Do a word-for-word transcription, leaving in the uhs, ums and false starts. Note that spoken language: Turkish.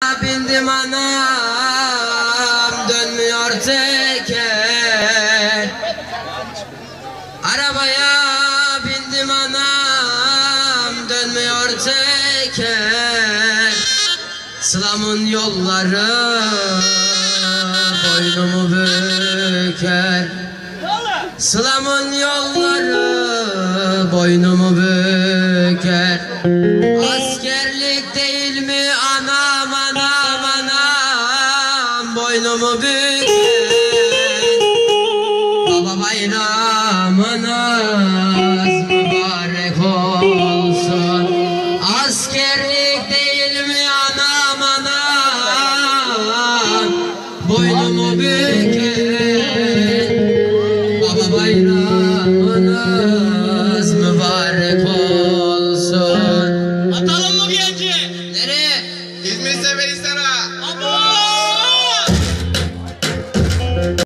Bindim anam, dönmüyor teker. Arabaya bindim anam, dönmüyor teker. Sılamın yolları boynumu büker. Sılamın yolları boynumu büker. Askerlik değil mi anam anam anam, boynumu büker. Baba bayramınız mübarek olsun. Askerlik değil mi anam anam, boynumu büker. Baba bayramınız mübarek olsun. Atalım mı genci? Nereye? İzmir Seferihisar'a.